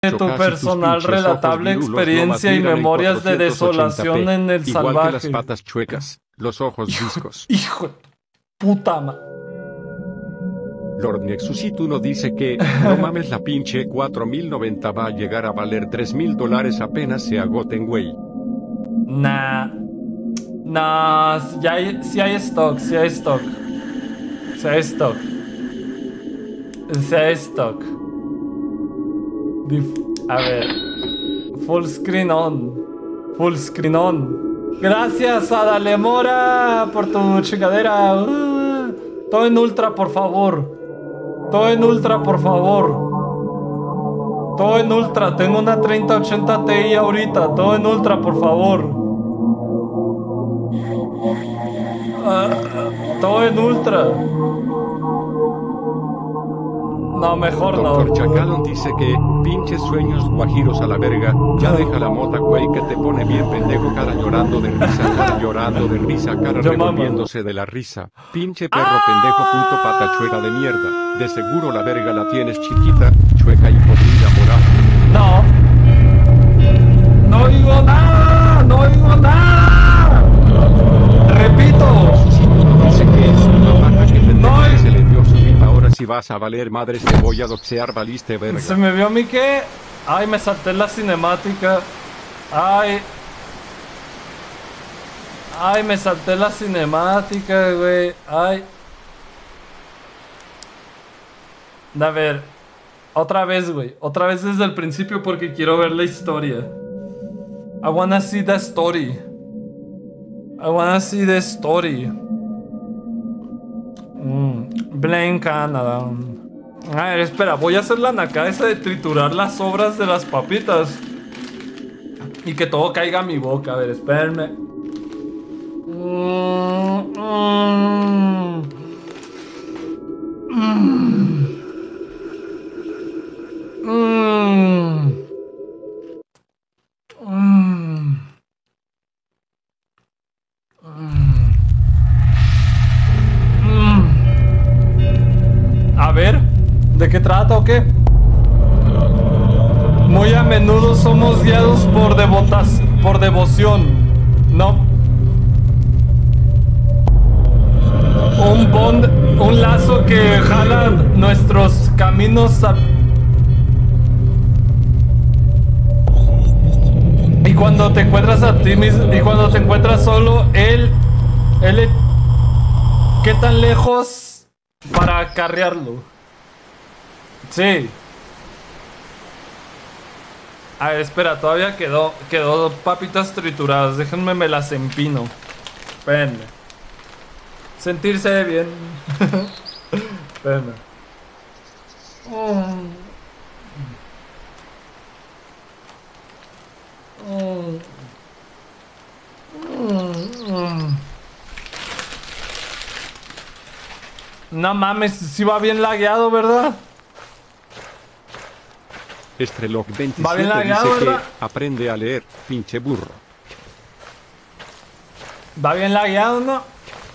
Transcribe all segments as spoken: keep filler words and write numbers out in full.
de tu personal relatable experiencia y memorias de desolación en el igual salvaje. que las patas chuecas, los ojos viscos. Hijo de puta ma... Lord Nexusituno dice que, no mames, la pinche cuatro mil noventa va a llegar a valer tres mil dólares apenas se agoten, güey. Nah. Nah, ya hay, sí hay stock, sí hay stock. Sí hay stock. Sí hay stock. Dif- A ver. Full screen on. Full screen on. Gracias a Dalemora por tu chingadera. Uh, todo en ultra, por favor. Todo en ultra, por favor. Todo en ultra. Tengo una treinta ochenta Ti ahorita. Todo en ultra, por favor. Uh, todo en ultra. No, mejor no. Doctor Chacalón dice que, pinches sueños guajiros a la verga, ya deja la mota, güey, que te pone bien pendejo, cara llorando de risa, cara llorando de risa, cara Yo, revolviéndose de la risa. Pinche perro pendejo, puto pata chueca de mierda. De seguro la verga la tienes chiquita, chueca y podrida moral. No. No oigo nada. No oigo nada. Repito. Dice que es una vaca que pendejo que se le dio su vida. Ahora si vas a valer madres te voy a doxear, valiste verga. Se me vio a mí que... Ay, me salté la cinemática. Ay. Ay, me salté la cinemática, güey. Ay. A ver. Otra vez, güey. Otra vez desde el principio porque quiero ver la historia. I wanna see the story. I wanna see the story. Mm. Blame Canada. A ver, espera, voy a hacer la naca esa de triturar las sobras de las papitas y que todo caiga a mi boca. A ver, espérenme. Mm, mm, mm, mm, mm, mm. A ver, ¿de qué trata o qué? Muy a menudo somos guiados por devotas, por devoción, ¿no? Un bond, un lazo que jala nuestros caminos a... Y cuando te encuentras a ti mismo, y cuando te encuentras solo, él, él, ¿qué tan lejos para acarrearlo? Sí. A ver, espera, todavía quedó, quedó papitas trituradas. Déjenme, me las empino. Espérenme. Sentirse bien. Espérenme. Mm. Mm. Mm. No mames, si va bien lagueado, ¿verdad? Estrelog Va bien veintisiete lagueado, dice ¿verdad? que, aprende a leer, pinche burro. Va bien lagueado, ¿no?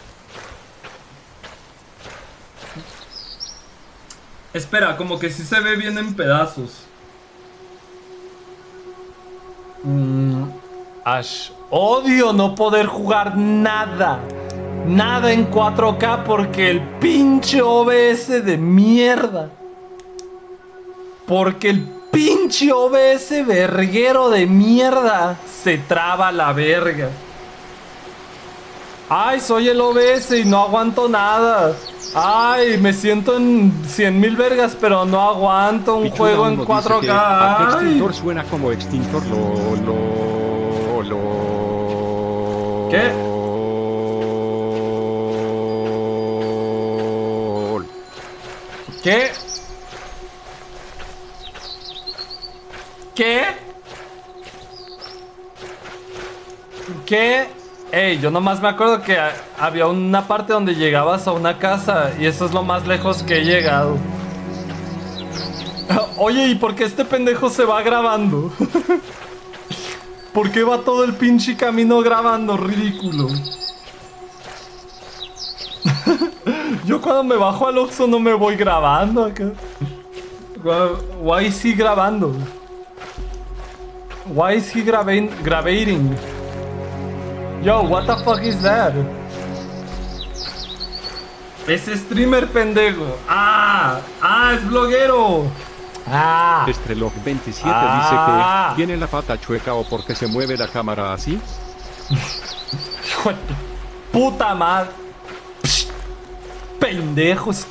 Espera, como que sí se ve bien en pedazos. Mm, Ash, odio no poder jugar nada. Nada en cuatro K porque el pinche O B S de mierda. Porque el pinche O B S verguero de mierda se traba la verga. Ay, soy el O B S y no aguanto nada. Ay, me siento en cien mil vergas, pero no aguanto un Pichuda juego en uno cuatro dice que, ¿a qué K. extintor suena como extintor lo lo lo ¿Qué? ¿Qué? ¿Qué? ¿Qué? Ey, yo nomás me acuerdo que a- había una parte donde llegabas a una casa y eso es lo más lejos que he llegado. Oye, ¿y por qué este pendejo se va grabando? ¿Por qué va todo el pinche camino grabando? Ridículo. Yo cuando me bajo al Oxxo no me voy grabando acá. Guay, sí grabando. Why is he gravain gravating? Yo, what the fuck is that? Es streamer pendejo. Ah, ah, es bloguero. Ah. Estrelog veintisiete Ah. dice que tiene la pata chueca o porque se mueve la cámara así. Hijo de tu puta madre. Psh, pendejos.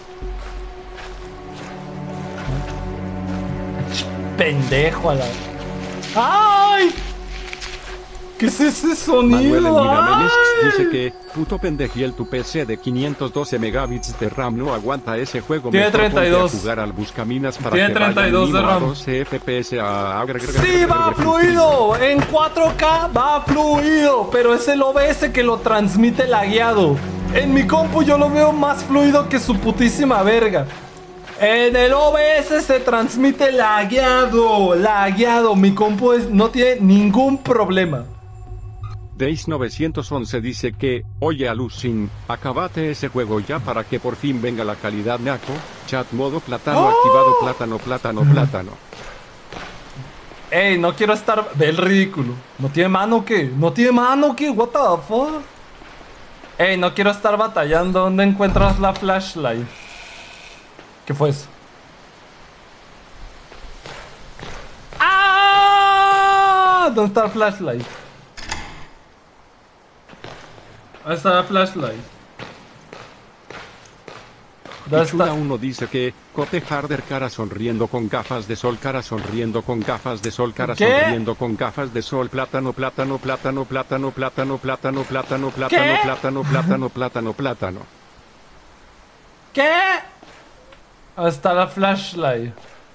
Pendejo a la. ¡Ay! ¿Qué es ese sonido? Manuel Miramelis ¡Ay! dice que puto pendejiel tu P C de quinientos doce megabits de RAM no aguanta ese juego. Tiene Mejor treinta y dos. ponte a jugar al Buscaminas para Tiene que treinta y dos vaya de mínimo a RAM. doce F P S a... Sí, va fluido. En cuatro K va fluido. Pero es el O B S que lo transmite lagueado. En mi compu yo lo veo más fluido que su putísima verga. En el O B S se transmite lagueado. Lagueado. Mi compu es, no tiene ningún problema. Days novecientos once dice que, oye Alucin, acabate ese juego ya para que por fin venga la calidad naco. Chat modo plátano ¡Oh! activado, plátano, plátano, plátano. Ey, no quiero estar... Ve el ridículo. ¿No tiene mano o qué? ¿No tiene mano o qué? What the fuck? Ey, no quiero estar batallando. ¿Dónde encuentras la flashlight? ¿Qué fue eso? ¡Ah! ¿Dónde está la flashlight? ¿Dónde está la flashlight? ¿Dónde Pichula está? uno dice que, Cote Harder cara sonriendo con gafas de sol, cara sonriendo con gafas de sol, cara ¿Qué? sonriendo con gafas de sol, plátano, plátano, plátano, plátano, plátano, plátano, plátano, plátano, ¿Qué? plátano, plátano, plátano, plátano. ¿Qué? ¿Dónde está la flashlight?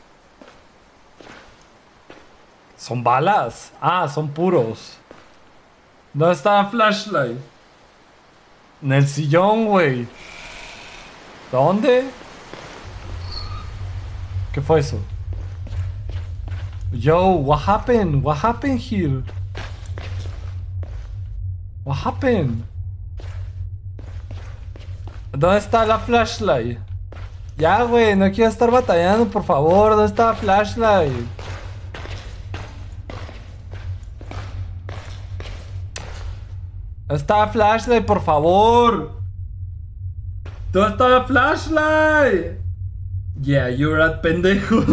¿Son balas? Ah, son puros. ¿Dónde está la flashlight? En el sillón, güey. ¿Dónde? ¿Qué fue eso? Yo, what happened? What happened here? What happened? ¿Dónde está la flashlight? Ya, güey, no quiero estar batallando, por favor. ¿Dónde está la flashlight? ¿Dónde está la flashlight, por favor? ¿Dónde está la flashlight? Yeah, you're a pendejo.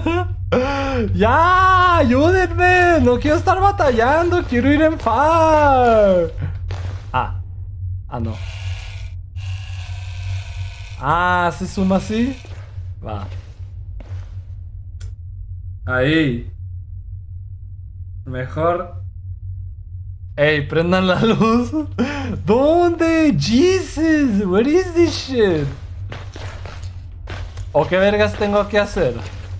Ya, ayúdenme. No quiero estar batallando. Quiero ir en far. Ah. Ah, no. Ah, ¿se suma así? Va. Ahí. Mejor. Ey, prendan la luz. ¿Dónde? Jesus, what is this shit? ¿O qué vergas tengo que hacer?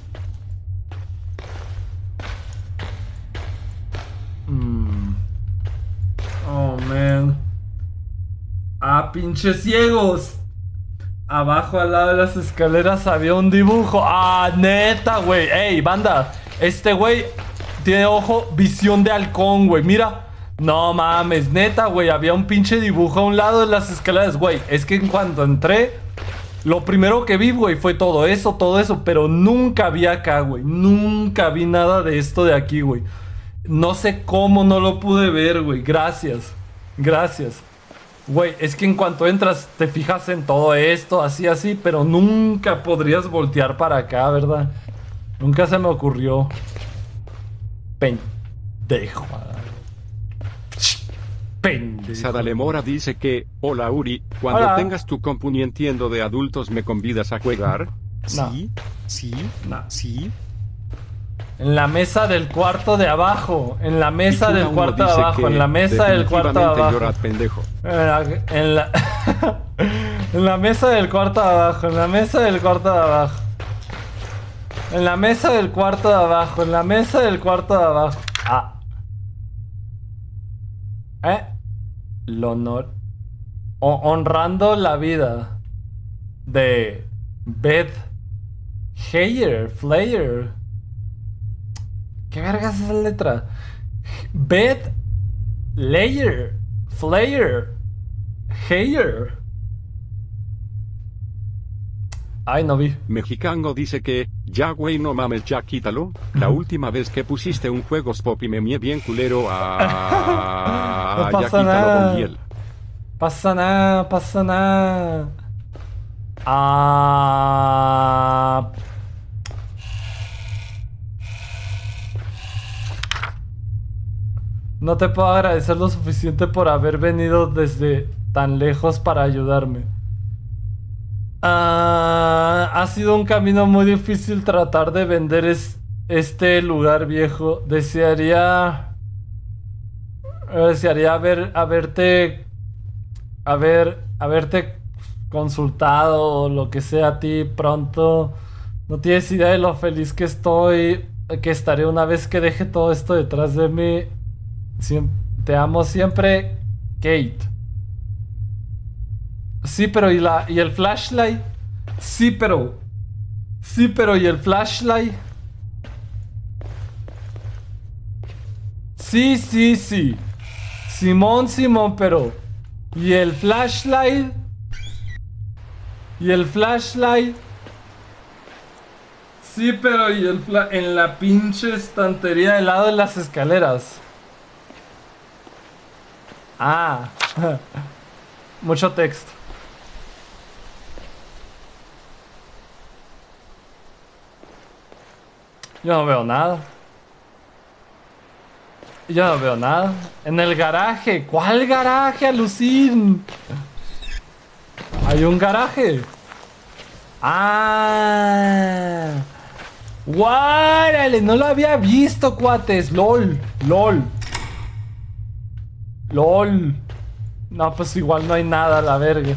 Mm. Oh, man. Ah, pinches ciegos. Abajo al lado de las escaleras había un dibujo. Ah, neta, güey. Ey, banda. Este güey tiene ojo, visión de halcón, güey. Mira. No mames, neta, güey. Había un pinche dibujo a un lado de las escaleras, güey. Es que en cuanto entré, lo primero que vi, güey, fue todo eso, todo eso. Pero nunca vi acá, güey. Nunca vi nada de esto de aquí, güey. No sé cómo no lo pude ver, güey. Gracias. Gracias. Güey, es que en cuanto entras te fijas en todo esto, así, así. Pero nunca podrías voltear para acá, ¿verdad? Nunca se me ocurrió. Pendejo. Pendejo. Sadalemora dice que, hola Uri, cuando Hola. tengas tu compu ni entiendo de adultos me convidas a jugar. No. Sí, sí, No. sí. En la mesa del cuarto de abajo. En la mesa Pichula del uno cuarto de dice abajo. que En la mesa del cuarto de definitivamente abajo. llorad, pendejo. En la, en la, en la mesa del cuarto de abajo. En la mesa del cuarto de abajo. En la mesa del cuarto de abajo. En la mesa del cuarto de abajo. Ah. ¿Eh? El honor. O- honrando la vida de Beth Heyer, Flayer. ¿Qué vergas es esa letra? Beth Layer, Flayer, Heyer. Ay, no vi. Mexicano dice que, Ya güey, no mames, ya quítalo. La última vez que pusiste un juego Poppy me mié bien culero a... No ya pasa quítalo nada. con hiel. Pasa nada, pasa nada. Ah... No te puedo agradecer lo suficiente por haber venido desde tan lejos para ayudarme. Ah, ha sido un camino muy difícil tratar de vender es- este lugar viejo. Desearía... Desearía haber, haberte... Haber, haberte consultado o lo que sea a ti pronto. No tienes idea de lo feliz que estoy, que estaré una vez que deje todo esto detrás de mí. Siem- te amo siempre, Kate. Sí, pero ¿y la y el flashlight? Sí, pero Sí, pero ¿y el flashlight? Sí, sí, sí. Simón, Simón, pero ¿y el flashlight? ¿Y el flashlight? Sí, pero ¿y el fla en la pinche estantería del lado de las escaleras? Ah. Mucho texto. Yo no veo nada. Yo no veo nada. En el garaje. ¿Cuál garaje, Alucin? Hay un garaje. Ah. Guárale, no lo había visto, cuates. LOL. LOL. LOL. No, pues igual no hay nada a la verga.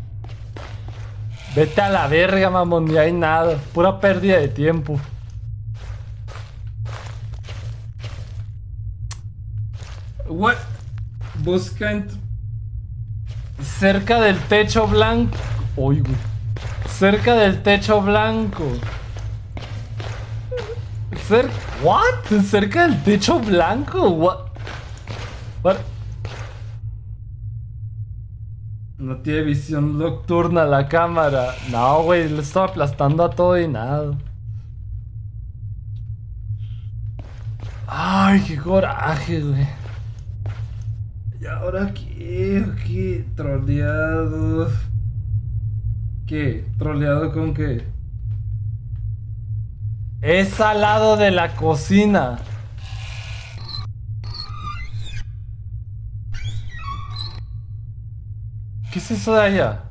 Vete a la verga, mamón. Ni hay nada. Pura pérdida de tiempo. What? Busca en... cerca del techo blanco. Uy, güey. Cerca del techo blanco. Cer... What? Cerca del techo blanco. What? What? No tiene visión nocturna la cámara. No, güey, le estaba aplastando a todo y nada. Ay, qué coraje, güey. ¿Y ahora qué? ¿Qué? Troleado. ¿Qué? ¿Troleado con qué? Es al lado de la cocina. ¿Qué es eso de allá?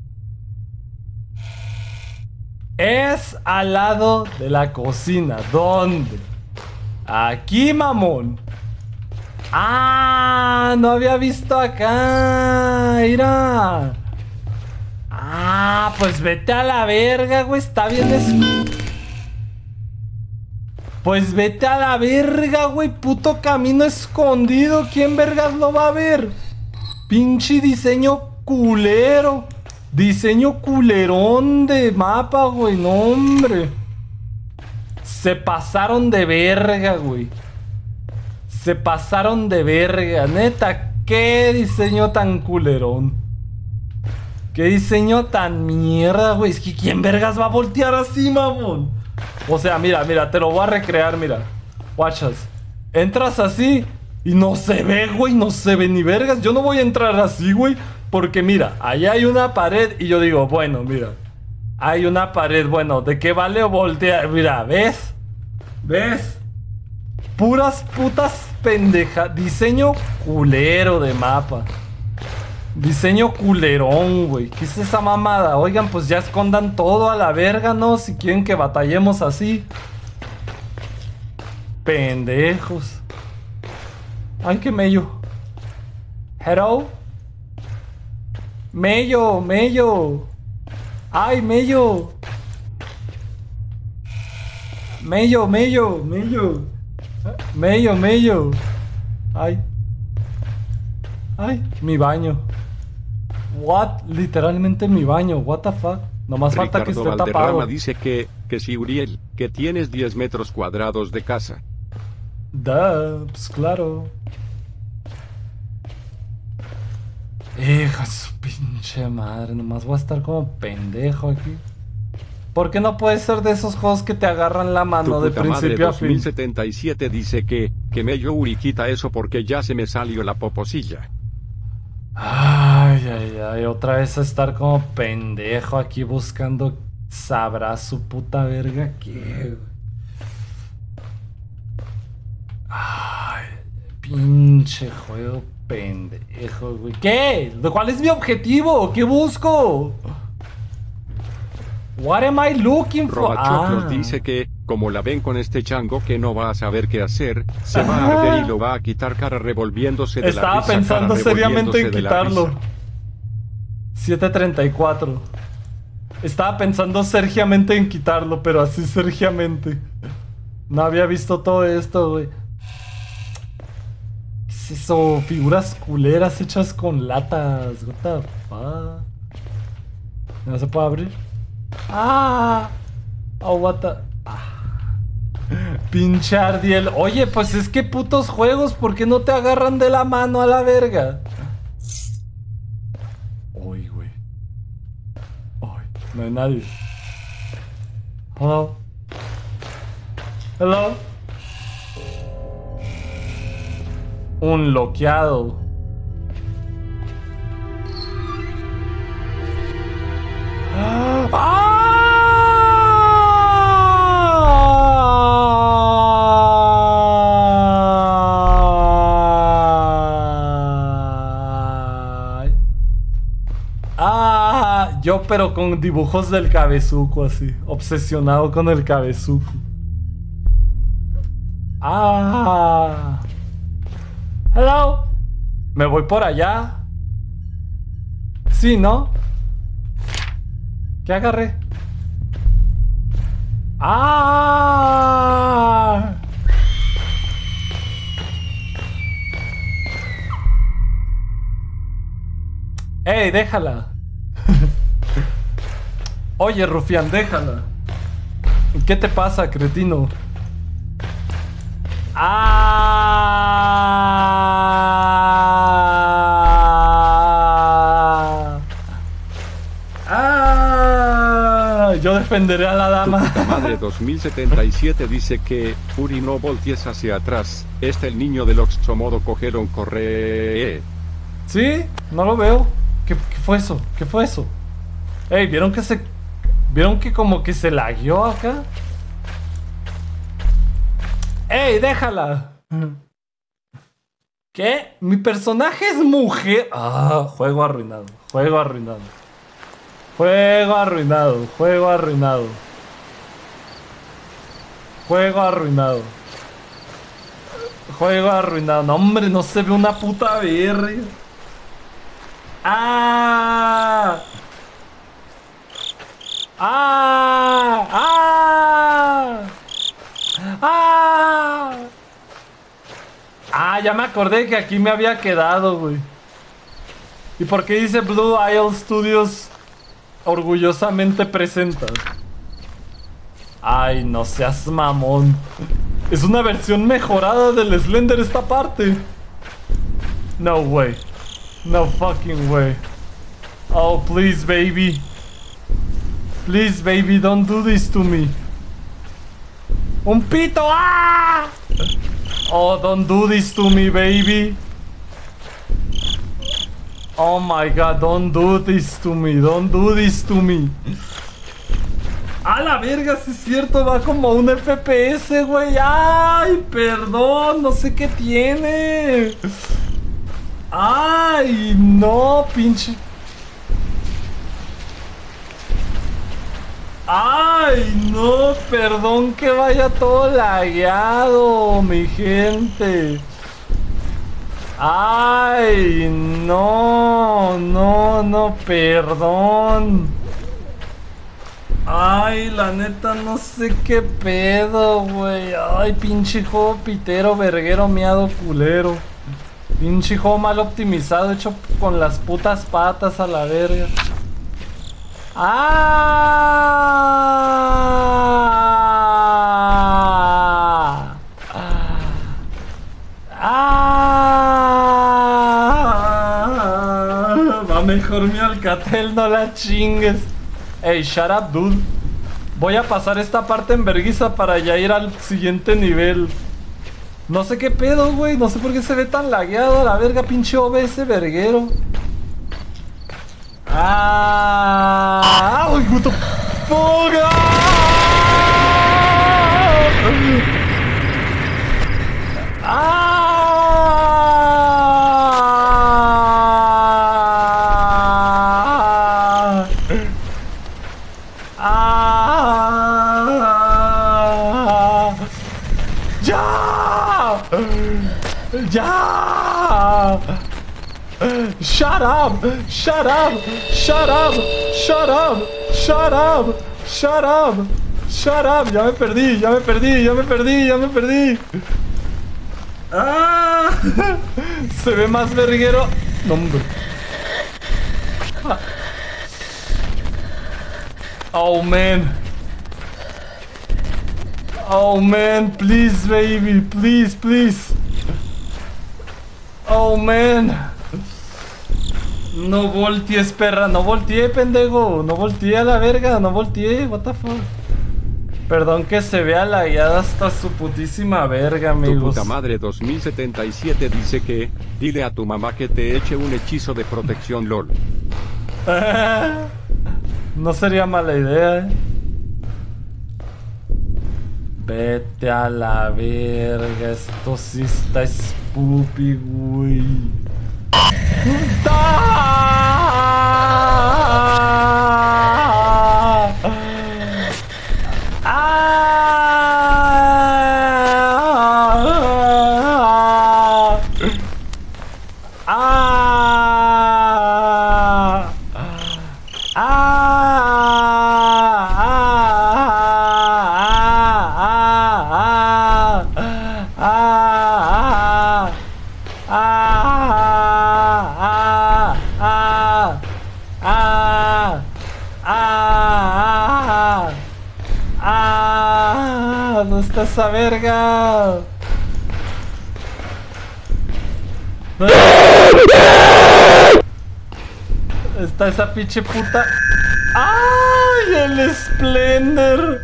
Es al lado de la cocina. ¿Dónde? Aquí, mamón. Ah, no había visto acá. Mira. Ah, pues vete a la verga, güey. Está bien es... Pues vete a la verga, güey. Puto camino escondido. ¿Quién vergas lo va a ver? Pinche diseño culero. Diseño culerón de mapa, güey. No, hombre. Se pasaron de verga, güey. Se pasaron de verga. Neta, qué diseño tan culerón. Qué diseño tan mierda, güey. Es que ¿quién vergas va a voltear así, mamón? O sea, mira, mira, te lo voy a recrear, mira. Guachas. Entras así y no se ve, güey. No se ve ni vergas. Yo no voy a entrar así, güey. Porque mira, allá hay una pared y yo digo, bueno, mira. Hay una pared, bueno, ¿de qué vale voltear? Mira, ¿ves? ¿Ves? Puras putas pendejas. Diseño culero de mapa. Diseño culerón, güey. ¿Qué es esa mamada? Oigan, pues ya escondan todo a la verga, ¿no? Si quieren que batallemos así. Pendejos. Ay, qué mello. Hello. Mello, mello. Ay, mello. Mello, mello, mello. Mello, mello. Ay. Ay, mi baño. What? Literalmente mi baño. What the fuck? Nomás falta que esté Ricardo tapado. Valderrama dice que, que si Uriel, que tienes diez metros cuadrados de casa. Duh, pues claro. Hija de su pinche madre. Nomás voy a estar como pendejo aquí. ¿Por qué no puede ser de esos juegos que te agarran la mano Tu de puta madre principio a dos mil fin? setenta y siete dice que, que me yo Uri quita eso porque ya se me salió la poposilla. Ay, ay, ay, otra vez a estar como pendejo aquí buscando. Sabrá su puta verga qué, güey. Ay, pinche juego pendejo, güey. ¿Qué? ¿Cuál es mi objetivo? ¿Qué busco? What am I looking for? Robachoclos Ah. dice que, como la ven con este chango que no va a saber qué hacer, se va a arder y lo va a quitar cara revolviéndose de la Estaba risa. pensando cara seriamente en revolviéndose de la quitarlo. risa. siete treinta y cuatro. Estaba pensando sergiamente en quitarlo, pero así sergiamente. No había visto todo esto, güey. ¿Qué es eso? Figuras culeras hechas con latas. What the fuck? ¿No se puede abrir? ¡Ah! Oh, what the... Ah. Pinche Ardiel. Oye, pues es que putos juegos, ¿por qué no te agarran de la mano a la verga? Uy, güey. Uy, no hay nadie. Hello. Hello. Un loqueado. ¡Ay! Ah, yo pero con dibujos del cabezuco así, obsesionado con el cabezuco. Ah. Hello. Me voy por allá. Sí, ¿no? ¿Qué agarré? ¡Ah! ¡Ey, déjala! Oye, rufián, déjala. ¿Qué te pasa, cretino? ¡Ah! ¡Ah! Yo defenderé a la Tu dama. puta madre dos mil setenta y siete dice que, Uri no voltees hacia atrás, este el niño del Oxxomodo cogieron corre. ¿Sí? No lo veo. ¿Qué, qué fue eso? ¿Qué fue eso? Ey, ¿vieron que se... ¿Vieron que como que se lagueó acá? ¡Ey, déjala! ¿Qué? Mi personaje es mujer. Ah, juego arruinado. Juego arruinado. Juego arruinado. Juego arruinado. Juego arruinado. Juego arruinado. No, hombre, no se ve una puta verga. ¡Ah! ¡Ah! ¡Ah! ¡Ah! Ah, ya me acordé que aquí me había quedado, güey. ¿Y por qué dice Blue Isle Studios orgullosamente presenta? Ay, no seas mamón. Es una versión mejorada del Slender esta parte. No way. No fucking way. Oh, please, baby. Please, baby, don't do this to me. ¡Un pito! ¡Ah! Oh, don't do this to me, baby. Oh my god, don't do this to me. Don't do this to me. A la verga, si es cierto, va como un F P S, güey. Ay, perdón, no sé qué tiene. Ay, no, pinche. Ay, no, perdón que vaya todo lagueado, mi gente. Ay, no, no, no, perdón. Ay, la neta, no sé qué pedo, güey. Ay, pinche juego pitero, verguero, miado, culero. Pinche juego mal optimizado, hecho con las putas patas a la verga. ¡Ah! ¡Ah! Va mejor mi Alcatel, no la chingues. Ey, shut up, dude. Voy a pasar esta parte en vergüenza para ya ir al siguiente nivel. No sé qué pedo, güey. No sé por qué se ve tan lagueado a la verga, pinche O B S verguero. Ah, ¡ay, what the fuck! ¡Ah! ¡Ah! ¡Ya! ¡Ya! Shut up! Shut up! Shut up! Shut up! Shut up! Shut up! Shut up! Ya me perdí, ya me perdí, ya me perdí, ya me perdí. ¡Ah! Se ve más verguero. No, hombre. Oh man. Oh man, please baby, please, please. Oh man. No voltees, perra, no volteé, pendejo. No volteé a la verga, no volteé, what the fuck. Perdón que se vea lagueada hasta su putísima verga, amigos. Tu puta madre dos mil setenta y siete dice que, dile a tu mamá que te eche un hechizo de protección LOL. No sería mala idea, eh. Vete a la verga, esto sí está spooky, güey. ¡Ah! ¡Ah! ¡Ah! ¿Dónde está esa verga? Está esa pinche puta. ¡Ay! El Splendor.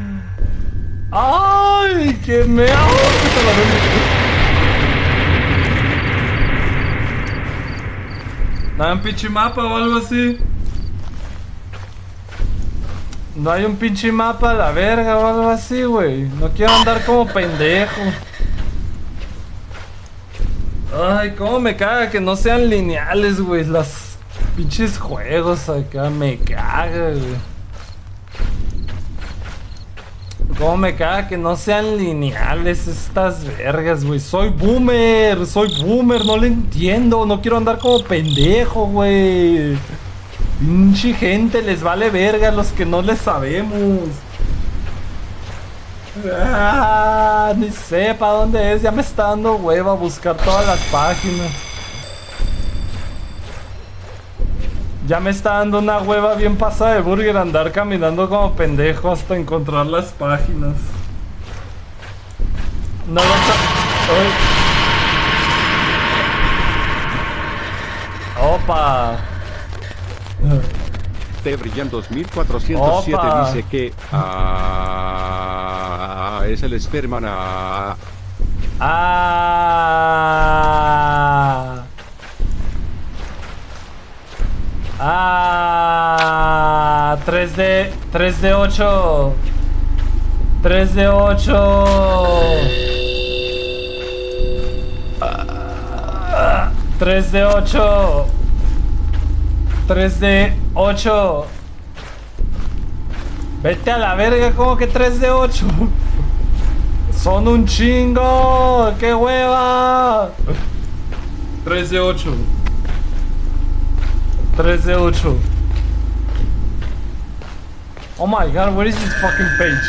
¡Ay! ¡Que me hago! ¿No hay un pinche mapa o algo así? No hay un pinche mapa a la verga o algo así, güey. No quiero andar como pendejo. Ay, cómo me caga que no sean lineales, güey. Las pinches juegos acá me caga, güey. Cómo me caga que no sean lineales estas vergas, güey. Soy boomer, soy boomer, no le entiendo. No quiero andar como pendejo, güey. Pinche gente, les vale verga a los que no les sabemos. Ah, ni sé para dónde es, ya me está dando hueva buscar todas las páginas. Ya me está dando una hueva bien pasada de burger andar caminando como pendejo hasta encontrar las páginas. No lo Opa. Te Brillan dos mil cuatrocientos siete Opa. dice que ah, es el esperma. Ah, Ah. Ah. tres de tres de ocho. tres de ocho. Ah, tres de ocho. tres de ocho. Vete a la verga, como que tres de ocho. Son un chingo. ¡Qué hueva! tres de ocho. tres de ocho. Oh my god, where is this fucking page?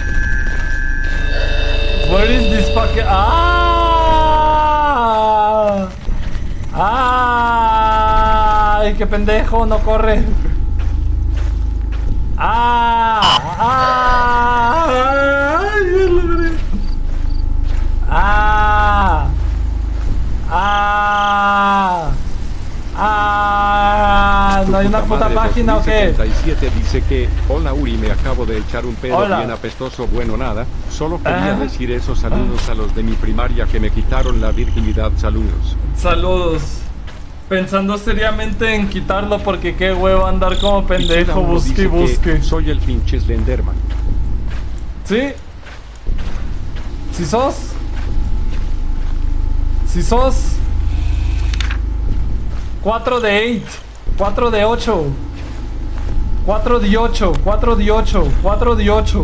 Where is this fucking... ¡Ah! ¡Ah! ¡Ay, qué pendejo! No corre. ¡Ah! ¡Ah! ¡Ay, ¡Ah! ¡Ah! ¡Ah! No hay una puta madre página o qué? setenta y siete dice que, hola Uri, me acabo de echar un pedo Hola. bien apestoso, bueno nada, solo quería Ah. decir esos saludos a los de mi primaria que me quitaron la virginidad, saludos. Saludos. Pensando seriamente en quitarlo porque qué huevo andar como pendejo, Pichula uno busque y dice que busque. soy el pinche Slenderman. ¿Sí? ¿Si sos? ¿Si sos? cuatro de ocho, cuatro de ocho, cuatro de ocho, cuatro de ocho, cuatro de ocho.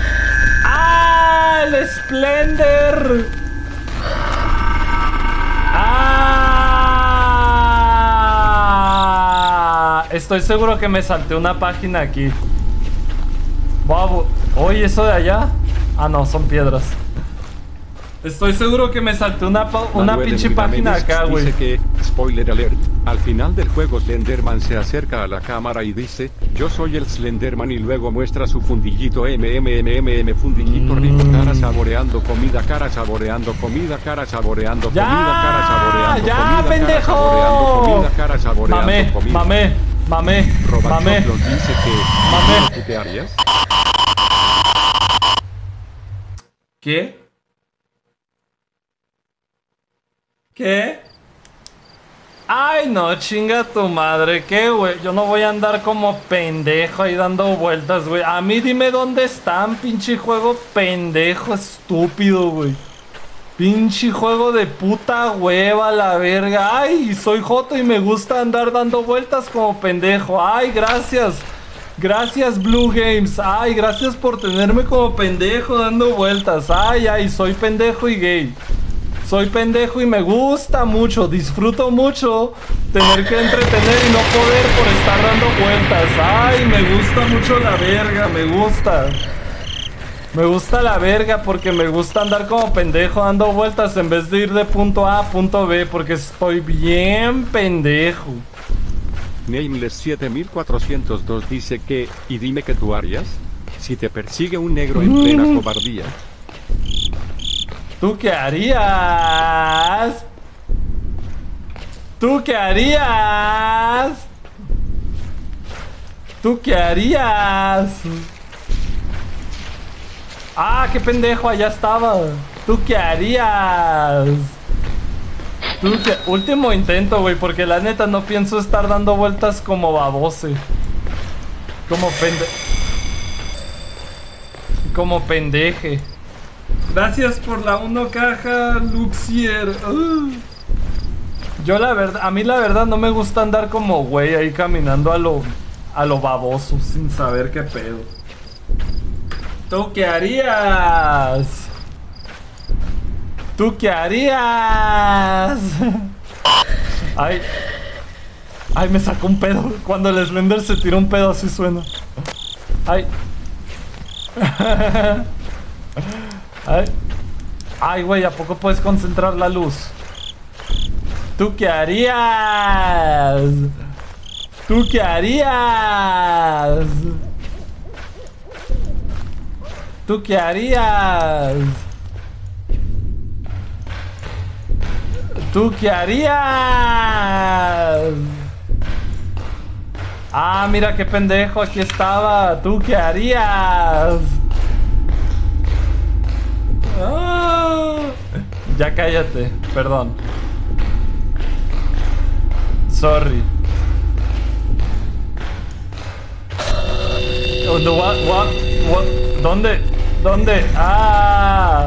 ¡Ah! ¡El Splendor! ¡Ah! Estoy seguro que me salté una página aquí. Wow. Oye, ¿eso de allá? Ah, no, son piedras. Estoy seguro que me salté una, pa- una Manuel pinche Emilio página Méndez acá, güey. Dice que, spoiler alert, al final del juego Slenderman se acerca a la cámara y dice, yo soy el Slenderman y luego muestra su fundillito MMMMM fundillito rico, cara saboreando comida, cara saboreando comida, cara saboreando ¡Ya! comida, cara saboreando ¡Ya, comida, pendejo! cara saboreando comida, cara saboreando Mamé, comida. mamé, mamé, mamé. Robachoclos dice que, Mamé. ¿tú qué harías? ¿Qué? ¿Qué? Ay, no, chinga tu madre, ¿qué, güey? Yo no voy a andar como pendejo ahí dando vueltas, güey. A mí dime dónde están, pinche juego pendejo, estúpido, güey. Pinche juego de puta hueva, la verga. Ay, soy joto y me gusta andar dando vueltas como pendejo. Ay, gracias. Gracias, Blue Games. Ay, gracias por tenerme como pendejo dando vueltas. Ay, ay, soy pendejo y gay. Soy pendejo y me gusta mucho, disfruto mucho tener que entretener y no poder por estar dando vueltas. Ay, me gusta mucho la verga, me gusta. Me gusta la verga porque me gusta andar como pendejo dando vueltas en vez de ir de punto A a punto B porque estoy bien pendejo. Nameless siete mil cuatrocientos dos dice que, y dime qué tú harías, si te persigue un negro en plena cobardía. ¿Tú qué harías? ¿Tú qué harías? ¿Tú qué harías? Ah, qué pendejo, allá estaba. ¿Tú qué harías? ¿Tú qué? Último intento, güey, porque la neta no pienso estar dando vueltas como babose. Como pende... Como pendeje. Gracias por la uno caja, Luxier. Uh. Yo la verdad, a mí la verdad no me gusta andar como güey ahí caminando a lo, a lo baboso, sin saber qué pedo. ¿Tú qué harías? ¿Tú qué harías? Ay, ay, me sacó un pedo. Cuando el Slender se tira un pedo así suena. Ay. Ay, ay, güey, ¿a poco puedes concentrar la luz? ¿Tú qué harías? ¿Tú qué harías? ¿Tú qué harías? ¿Tú qué harías? Ah, mira qué pendejo, aquí estaba. ¿Tú qué harías? Ah, ya cállate, perdón. Sorry. What, what, what, ¿Dónde? ¿Dónde? Ah.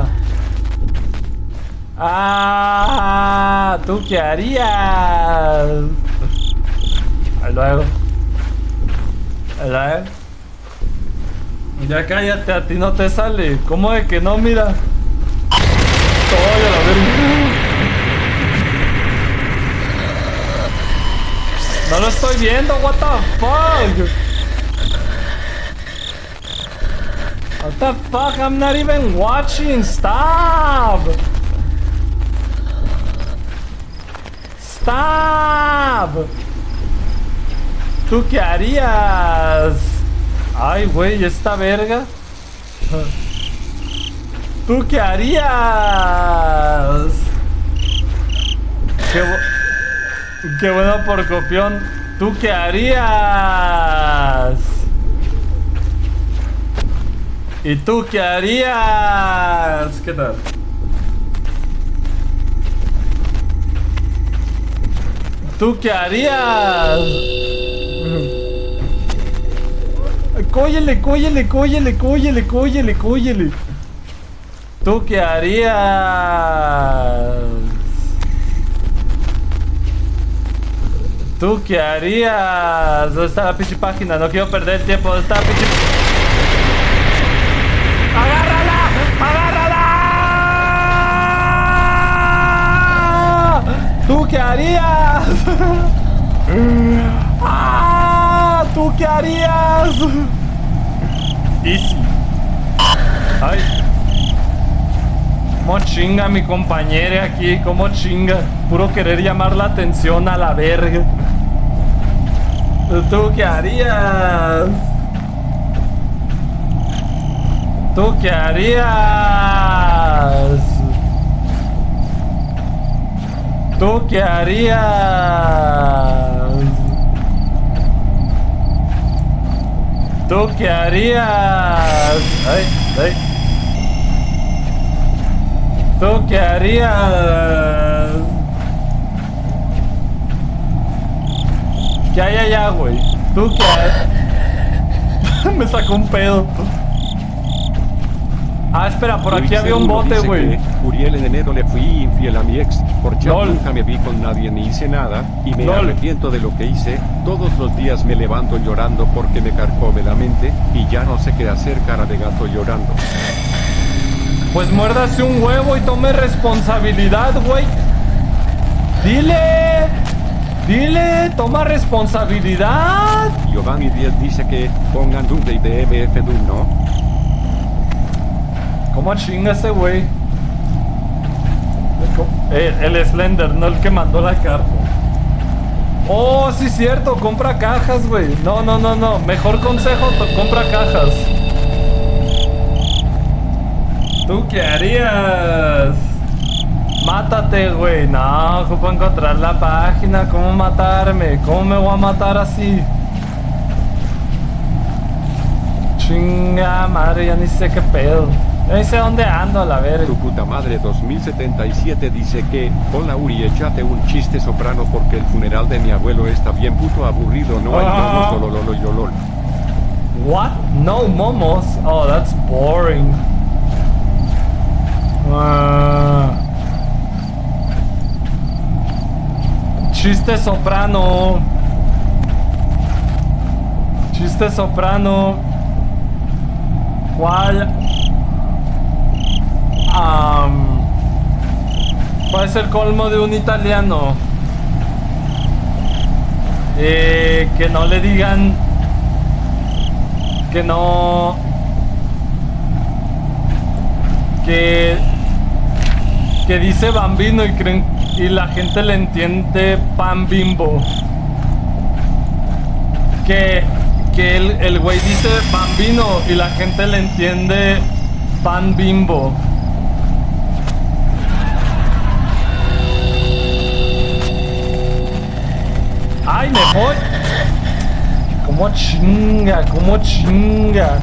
Ah, ¿tú qué harías? Ahí luego. Ahí luego. Ya cállate, a ti no te sale. ¿Cómo de que no? Mira. Ay, a la verga. No lo estoy viendo, what the fuck. What the fuck, I'm not even watching, stop. Stop. ¿Tú qué harías? Ay, güey, esta verga. ¿Tú qué harías? Qué, bu qué bueno por copión. ¿Tú qué harías? ¿Y tú qué harías? ¿Qué tal? ¿Tú qué harías? Cóyele, cóyele, cóyele, cóyele, cóyele, cóyele. ¿Tú qué harías? ¿Tú qué harías? ¿Dónde está la pinche página? No quiero perder el tiempo. ¿Dónde está la pinche? ¡Agárrala! ¡Agárrala! ¿Tú qué harías? ¡Ah! ¿Tú qué harías? Easy. Ay. ¿Cómo chinga mi compañera aquí? ¿Cómo chinga? Puro querer llamar la atención a la verga. ¿Tú qué harías? ¿Tú qué harías? ¿Tú qué harías? ¿Tú qué harías? Ay, ay. ¿Tú qué harías? ¿Qué hay allá, güey? ¿Tú qué harías? Me sacó un pedo. Ah, espera, por aquí había un bote, güey. Uriel, en enero le fui infiel a mi ex. Por chat nunca me vi con nadie ni hice nada. Y me Lol. arrepiento de lo que hice. Todos los días me levanto llorando porque me carcome la mente. Y ya no sé qué hacer, cara de gato llorando. Pues muérdase un huevo y tome responsabilidad, güey. Dile. Dile, toma responsabilidad. Giovanni diez dice que pongan Doomsday de M F Doom, ¿no? ¿Cómo chinga ese güey? El, el Slender, no el que mandó la carta. Oh, sí, cierto, compra cajas, güey. No, no, no, no. Mejor consejo, compra cajas. ¿Tú qué harías? Mátate, güey. No, ¿cómo encontrar la página? ¿Cómo matarme? ¿Cómo me voy a matar así? Chinga madre, ya ni sé qué pedo. Ya ni sé dónde ando, a la verga. Tu puta madre dos mil setenta y siete dice que: hola Uri, échate un chiste soprano porque el funeral de mi abuelo está bien puto aburrido. No hay momos, lolololo, yolol. What? No momos? Oh, that's boring. Uh, chiste soprano. Chiste soprano. ¿Cuál? Um, ¿Cuál es el colmo de un italiano? Eh, que no le digan. Que no. Que. Que dice bambino y creen. Y la gente le entiende pan bimbo. Que. Que el, el güey dice bambino y la gente le entiende pan bimbo. Ay, me voy. Como chinga, como chinga.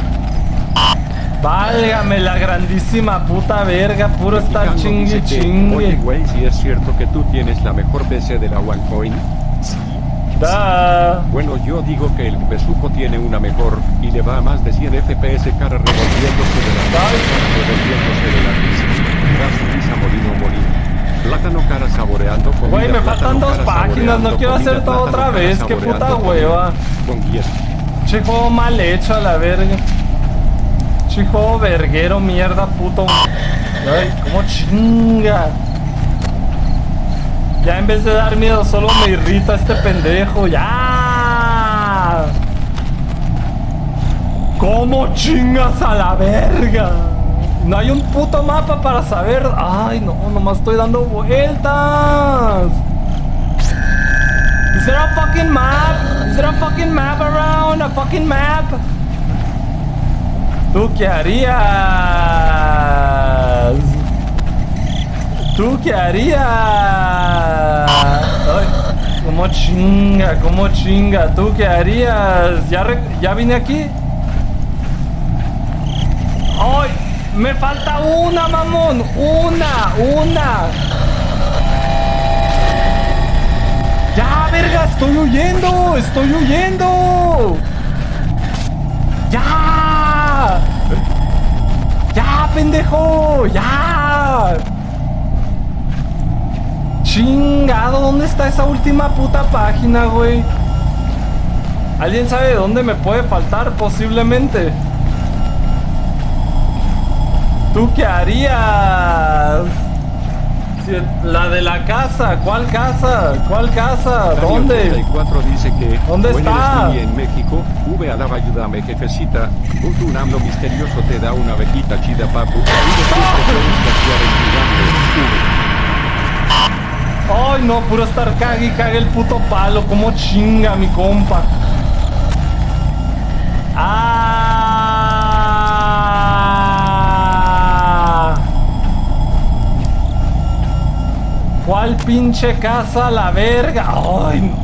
Válgame la grandísima puta verga, puro estar chingue chingue. Oye, güey, si es cierto que tú tienes la mejor P C de la OneCoin. Sí. Da. Bueno, yo digo que el besuco tiene una mejor y le va a más de cien F P S cara revolviéndose de la revolviéndose de la risa. Risa, risa, molino, molino. Plátano cara saboreando comida. Güey, me faltan dos páginas, no quiero hacer todo otra vez, qué puta hueva. Con guías. Che juego mal hecho a la verga. Che juego verguero, mierda, puto. Ay, cómo chinga. Ya en vez de dar miedo, solo me irrita este pendejo. ¡Ya! ¿Cómo chingas a la verga? No hay un puto mapa para saber. Ay, no, nomás estoy dando vueltas. Is there a fucking map? Is there a fucking map around? A fucking map? ¿Tú qué harías? ¿Tú qué harías? Ay. ¿Cómo chinga? ¿Cómo chinga? ¿Tú qué harías? ¿Ya, re- ya vine aquí? ¡Ay! ¡Me falta una, mamón! ¡Una! ¡Una! ¡Ya, verga! ¡Estoy huyendo! ¡Estoy huyendo! ¡Ya! ¡Ya, pendejo! ¡Ya! Chingado, ¿dónde está esa última puta página, güey? ¿Alguien sabe dónde me puede faltar? Posiblemente. ¿Tú qué harías? Si la de la casa, ¿cuál casa? ¿Cuál casa? ¿Dónde? treinta y cuatro dice que ¿Dónde "Hoy está? eres en México, V alaba ayúdame jefecita, un tunamlo misterioso te da una abejita chida papu, y Ay, no, puro estar cague y cague el puto palo. Como chinga mi compa. Ah. ¿Cuál pinche casa la verga? Ay, no.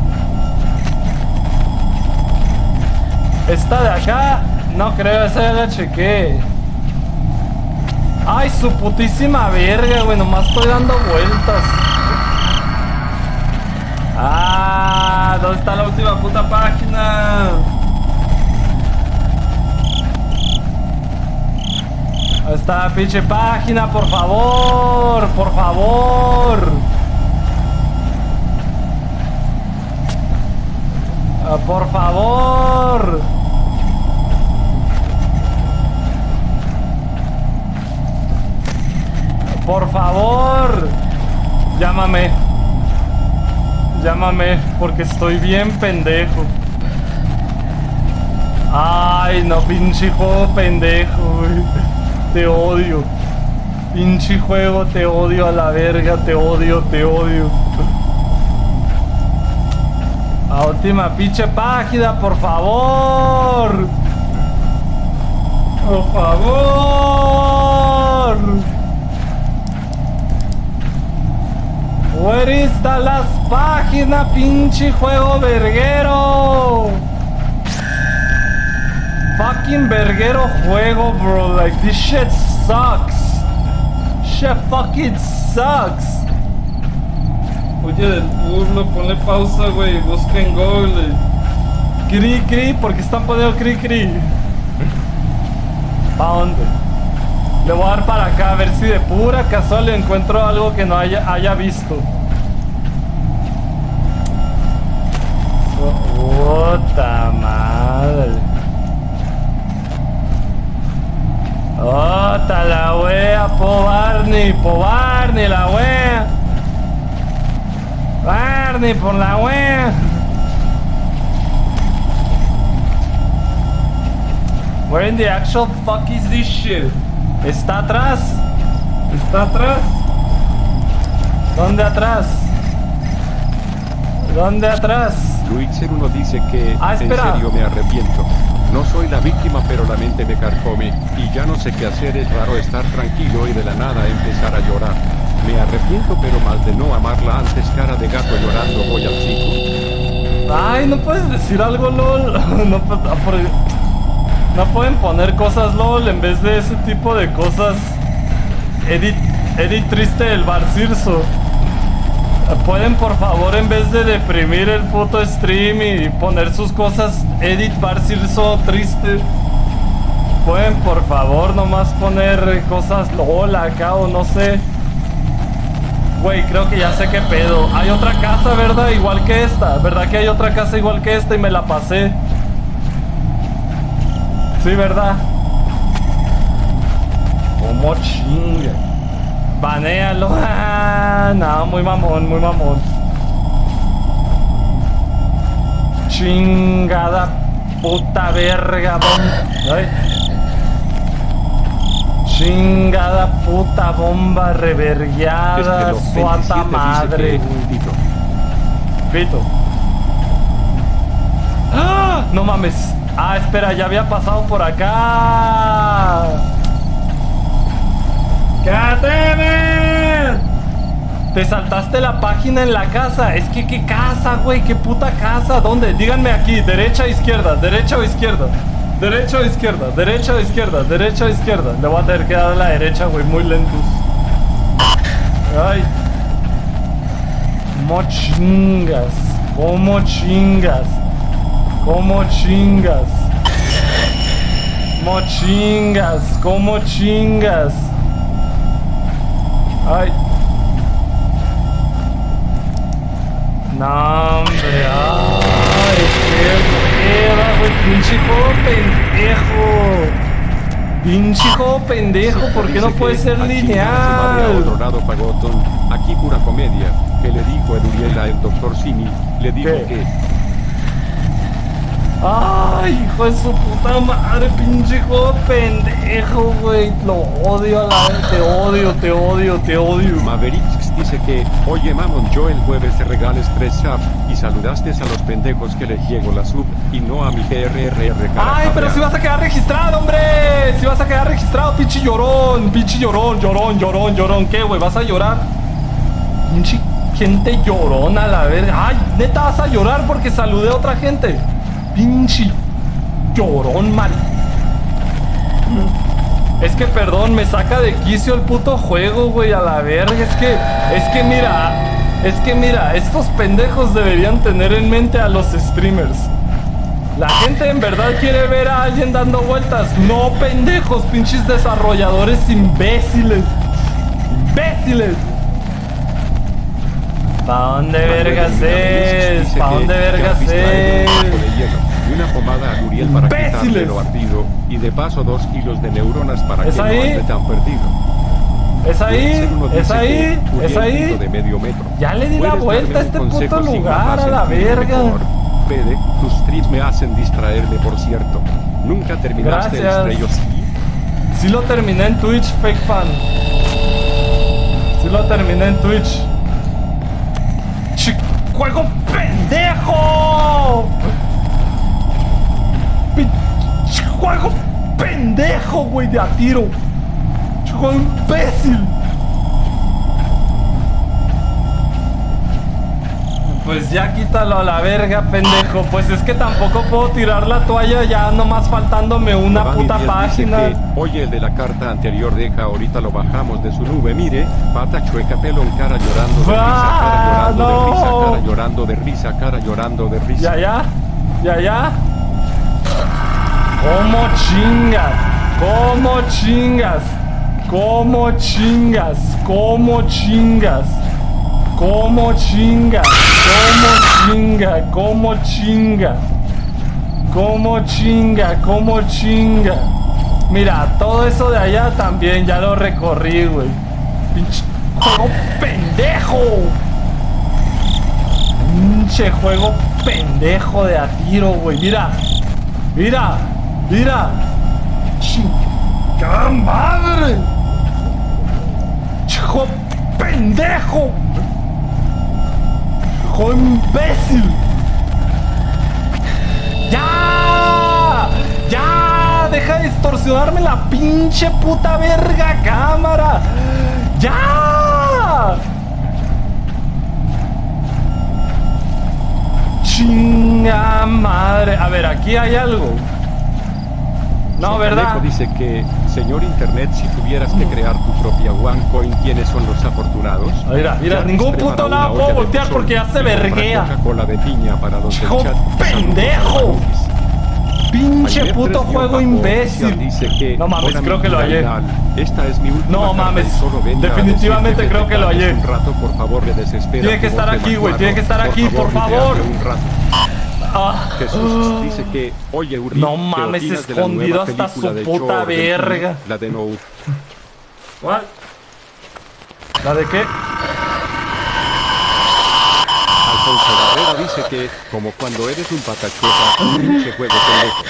Esta de acá, no creo, esa ya la chequé. Ay, su putísima verga, güey, nomás estoy dando vueltas. Ah, ¿dónde está la última puta página? ¿Dónde está la pinche página? Por favor, por favor. Ah, por favor. Por favor. Llámame. Llámame, porque estoy bien pendejo. Ay, no, pinche juego pendejo, güey. Te odio. Pinche juego, te odio a la verga, te odio, te odio. A última pinche página, por favor. Por favor. Where is the last página, pinche juego verguero? Fucking verguero juego, bro. Like, this shit sucks. Shit fucking sucks. Oye, del burlo, ponle pausa, güey. Busca en Google. Cri, cri, ¿por qué están poniendo cri, cri? ¿Pa dónde? Le voy a dar para acá a ver si de pura casual encuentro algo que no haya, haya visto. Puta madre. Ota la wea, po Barney, po Barney, la wea. Barney, por la wea. Where in the actual fuck is this shit? ¿Está atrás? ¿Está atrás? ¿Dónde atrás? ¿Dónde atrás? Luixer uno dice que, Ah, en espera. serio me arrepiento. No soy la víctima, pero la mente me carcome, y ya no sé qué hacer. Es raro estar tranquilo y de la nada empezar a llorar. Me arrepiento, pero mal de no amarla antes. Cara de gato llorando, voy al psico. Ay, no puedes decir algo, LOL. No, pues, ah, por- no pueden poner cosas, LOL, en vez de ese tipo de cosas. Edit, edit triste del Bar Cirso. Pueden, por favor, en vez de deprimir el puto stream y poner sus cosas, edit Bar Cirso triste. Pueden, por favor, nomás poner cosas LOL acá o no sé. Güey, creo que ya sé qué pedo. Hay otra casa, ¿verdad? Igual que esta. ¿Verdad que hay otra casa igual que esta y me la pasé? Sí, ¿verdad? ¿Cómo chinga? Banéalo. Ah, no, muy mamón, muy mamón. Chingada puta verga, bomba. Ay. Chingada puta bomba revergueada, suata madre. Pito. ¡Ah! No mames. Ah, espera, ya había pasado por acá. ¡God damn it! Te saltaste la página en la casa. Es que, ¿qué casa, güey? ¿Qué puta casa? ¿Dónde? Díganme aquí. ¿Derecha o izquierda? ¿Derecha o izquierda? ¿Derecha o izquierda? ¿Derecha o izquierda? ¿Derecha o izquierda? Le voy a tener que dar a la derecha, güey. Muy lentos. Ay. ¿Cómo chingas? ¿Cómo chingas? ¿Cómo chingas? ¿Cómo chingas? ¿Cómo chingas? Ay. No, hombre, ay, qué mierda, güey, pinche juego pendejo. Pinche juego pendejo, ¿por qué no puede ser lineal? Otro lado, Pagotón, aquí pura comedia, que le dijo Eduriel al doctor Simi, le dijo ¿Qué? que... Ay, hijo de su puta madre, pinche juego pendejo, güey. Lo odio a la vez, te odio, te odio, te odio. Mavericks dice que, oye mamón, yo el jueves te regales tres subs y saludaste a los pendejos que les llego la sub y no a mi G R R R. Ay, pero si vas a quedar registrado, hombre. Si vas a quedar registrado, pinche llorón, pinche llorón, llorón, llorón, llorón. ¿Qué, güey? ¿Vas a llorar? Pinche gente llorona, la verga. Ay, neta, vas a llorar porque saludé a otra gente. Pinche llorón, mal. Es que, perdón, me saca de quicio el puto juego, güey, a la verga. Es que, es que mira, es que mira, estos pendejos deberían tener en mente a los streamers. La gente en verdad quiere ver a alguien dando vueltas. No, pendejos, pinches desarrolladores imbéciles. Imbéciles. ¿Pa' dónde vergas es? ¿Pa' dónde vergas es? Una pomada a Uriel para quitarle lo ardido y de paso dos kilos de neuronas para que no ande tan perdido. ¿Es ahí? ¿Es ahí? ¿Es ahí? De medio metro. Ya le di la vuelta a este puto lugar, a la verga. Pede, tus streams me hacen distraerme, por cierto. Nunca terminaste el estrello, ¿sí? Sí lo terminé en Twitch, fake fan. Sí lo terminé en Twitch. ¡Juego pendejo! ¡Juego pendejo, güey, de a tiro! ¡Juego imbécil! Pues ya quítalo a la verga, pendejo. Pues es que tampoco puedo tirar la toalla ya nomás faltándome una Giovanni puta Díaz página. dice que, oye, el de la carta anterior deja, ahorita lo bajamos de su nube, mire, pata chueca, pelo en cara llorando de Ah, risa, cara llorando no. de risa, cara llorando de risa, cara llorando de risa. Ya, ya, ya, ya. ¿Cómo chingas? ¿Cómo chingas? ¿Cómo chingas? ¿Cómo chingas? ¿Cómo chinga? ¿Cómo chinga? ¿Cómo chinga? ¿Cómo chinga? ¿Cómo chinga? Mira, todo eso de allá también ya lo recorrí, güey. Pinche juego pendejo. Pinche juego pendejo de a tiro, güey. Mira, mira, mira. ¡Chinga madre! ¡Hijo pendejo! ¡Hijo imbécil! ¡Ya! ¡Ya! ¡Deja de distorsionarme la pinche puta verga cámara! ¡Ya! ¡Chinga madre! A ver, aquí hay algo. No, ¿verdad? Dice que, señor Internet, si tuvieras que crear tu propia OneCoin, ¿quiénes son los afortunados? Mira, mira, ningún puto lado puedo voltear porque ya se verguea. Coca-Cola de piña para los del ¡Hijo chat. pendejo! Pinche puto juego imbécil. Dice que, no mames, creo que lo hallé. Esta es mi última no mames, definitivamente creo que lo hallé. Un rato, por favor, le desespera. Tiene que estar aquí, güey, tiene que estar aquí, por favor. Un rato. Ah, Jesús dice que, oye, Uri, no mames, escondido hasta su puta verga. La de No. ¿Cuál? ¿La de qué? Alfonso Barrera dice que, como cuando eres un patachueta, un pinche juego pendejo.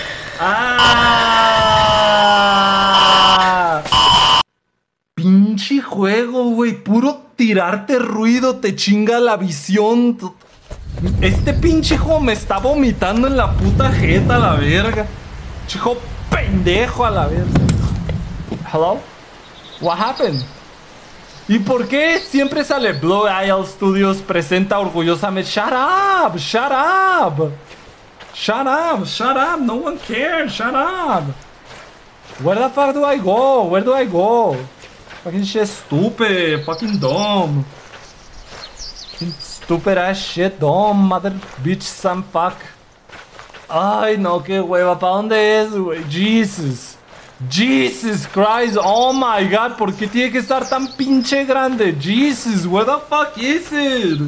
¡Ah! Pinche juego, güey. Puro tirarte ruido, te chinga la visión. Este pinche juego me está vomitando en la puta jeta, la verga. Chico pendejo a la verga. Hello? What happened? ¿Y por qué siempre sale Blue Isle Studios presenta orgullosamente? Shut up, shut up. Shut up, shut up, no one cares, shut up. Where the fuck do I go? Where do I go? Fucking shit stupid, fucking dumb. Fucking stupid ass shit, dumb, mother bitch, some fuck. Ay, no, qué hueva, ¿para dónde es, güey? Jesus. Jesus Christ, oh my god, ¿por qué tiene que estar tan pinche grande? Jesus, where the fuck is it?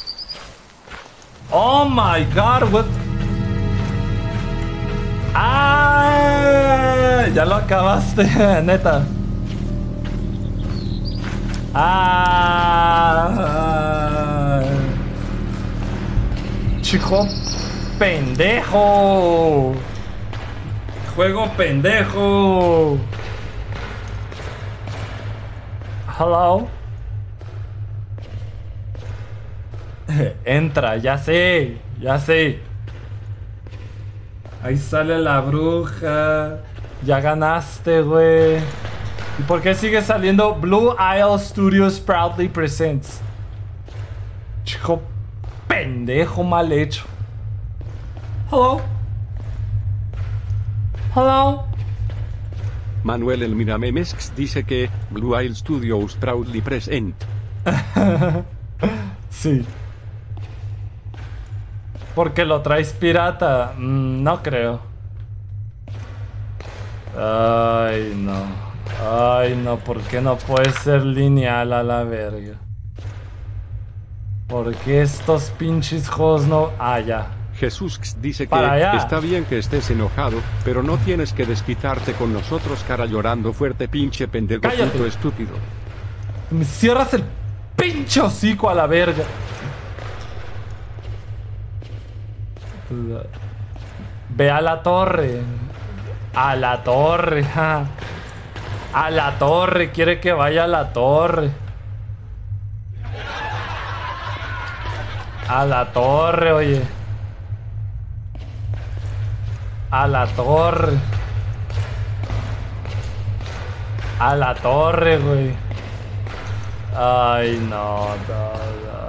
Oh my god, what? Ah, ya lo acabaste, neta. Ah, chico pendejo. Juego pendejo. Hello. Entra, ya sé, ya sé. Ahí sale la bruja. Ya ganaste, güey. ¿Y por qué sigue saliendo? Blue Isle Studios proudly presents. Chico pendejo mal hecho. Hello. Hello. Manuel El Miramemex dice que Blue Isle Studios proudly present. Sí. Porque lo traes pirata. Mm, no creo. Ay, no. Ay, no. ¿Por qué no puede ser lineal a la verga? ¿Por qué estos pinches juegos no...? Ah, ya. Jesús dice que Para allá. está bien que estés enojado, pero no tienes que desquitarte con nosotros, cara, llorando fuerte, pinche pendejo, Cállate. puto estúpido. Me cierras el pinche hocico a la verga. Ve a la torre. A la torre. Ja. A la torre. Quiere que vaya a la torre. A la torre, oye. A la torre. A la torre, güey. Ay, no, no, no.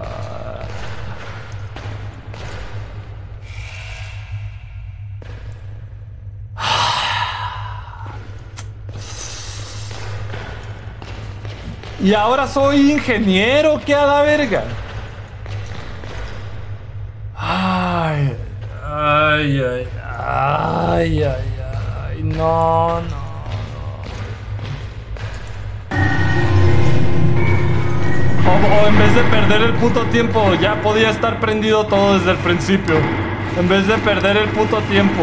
Y ahora soy ingeniero, ¿qué a la verga? Ay, ay, ay, ay, ay, ay, no, no. O, o en vez de perder el puto tiempo, ya podía estar prendido todo desde el principio. En vez de perder el puto tiempo.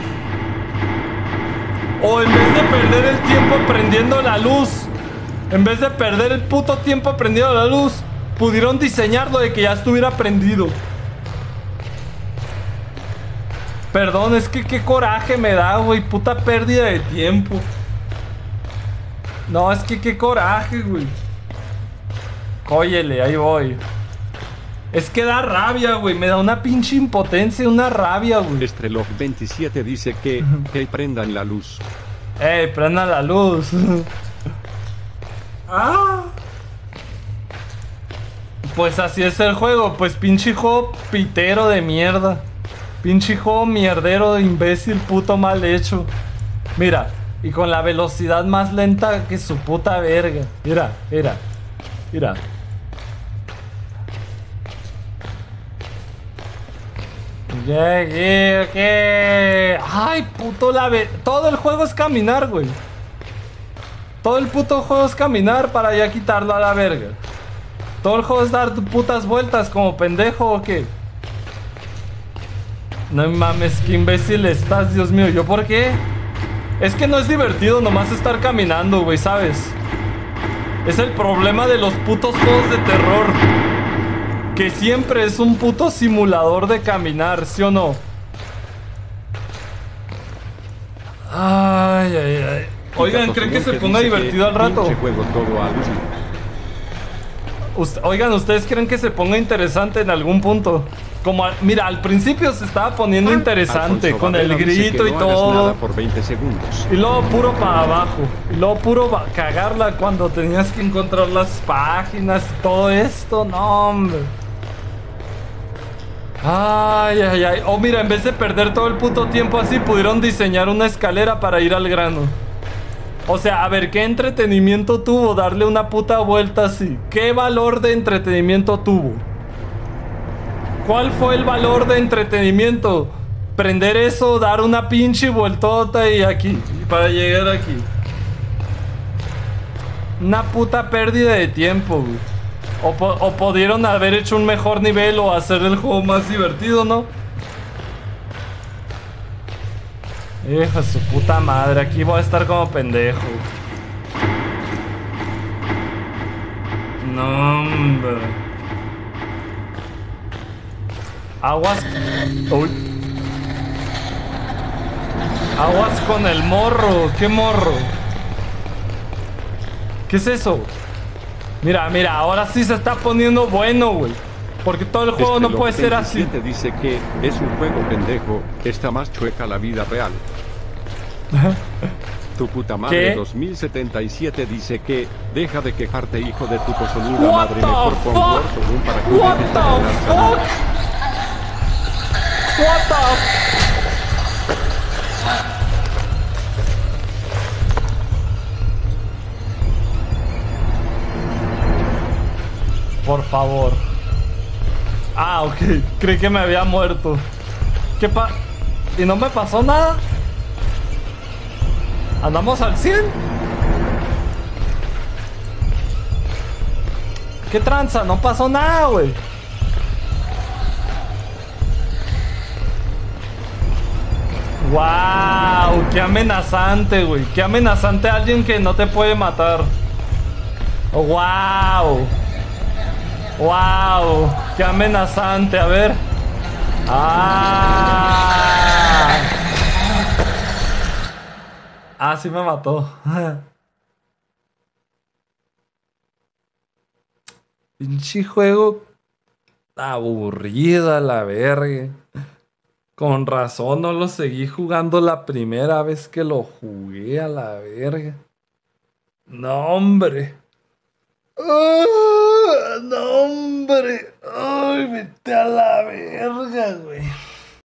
O en vez de perder el tiempo prendiendo la luz. En vez de perder el puto tiempo prendiendo la luz, pudieron diseñarlo de que ya estuviera prendido. Perdón, es que qué coraje me da, güey. Puta pérdida de tiempo. No, es que qué coraje, güey. Cóyele, ahí voy. Es que da rabia, güey. Me da una pinche impotencia, una rabia, güey. Estrelog veintisiete dice que, que prendan la luz. Ey, prendan la luz. Ah. Pues así es el juego. Pues pinche juego pitero de mierda. Pinche juego mierdero de imbécil, puto mal hecho. Mira, y con la velocidad más lenta que su puta verga. Mira, mira, mira. Llegué, ¿qué? Ay, puto la ve... Todo el juego es caminar, güey. Todo el puto juego es caminar para ya quitarlo a la verga. Todo el juego es dar putas vueltas como pendejo o qué. No mames, qué imbécil estás, Dios mío. ¿Yo por qué? Es que no es divertido nomás estar caminando, güey, ¿sabes? Es el problema de los putos juegos de terror. Que siempre es un puto simulador de caminar, ¿sí o no? Ay, ay, ay. Oigan, ¿creen que se ponga divertido al rato? Juego todo a Ust- Oigan, ¿ustedes creen que se ponga interesante en algún punto? Como, al- mira, al principio se estaba poniendo interesante Alfonso con Varela el dice grito que y no hagas todo. nada por veinte segundos. Y luego puro para abajo. Y luego puro va- cagarla cuando tenías que encontrar las páginas y todo esto. No, hombre. Ay, ay, ay. Oh, mira, en vez de perder todo el puto tiempo así, pudieron diseñar una escalera para ir al grano. O sea, a ver, ¿qué entretenimiento tuvo darle una puta vuelta así? ¿Qué valor de entretenimiento tuvo? ¿Cuál fue el valor de entretenimiento? Prender eso, dar una pinche vueltota y aquí, para llegar aquí. Una puta pérdida de tiempo, güey. O, po- o pudieron haber hecho un mejor nivel o hacer el juego más divertido, ¿no? Hija de su puta madre, aquí voy a estar como pendejo. No, hombre. Aguas. Uy. Aguas con el morro. ¿Qué morro? ¿Qué es eso? Mira, mira, ahora sí se está poniendo bueno, güey. Porque todo el juego Este no puede ser así. Te dice que es un juego pendejo, está más chueca la vida real. Tu puta madre ¿Qué? dos mil setenta y siete dice que deja de quejarte, hijo de tu cosonuda What madre, the mejor pon fuck? Warzone para que What dejes the de hablar fuck? What the Por favor. Ah, ok. Creí que me había muerto. ¿Qué pa... ¿Y no me pasó nada? ¿Andamos al cien? ¿Qué tranza? No pasó nada, güey. ¡Wow! ¡Qué amenazante, güey! ¡Qué amenazante alguien que no te puede matar! Oh, ¡wow! ¡Wow! ¡Qué amenazante! A ver. ¡Ah! Ah, sí me mató. Pinche juego aburrida la verga. Con razón no lo seguí jugando la primera vez que lo jugué a la verga. No, hombre. ¡Ah!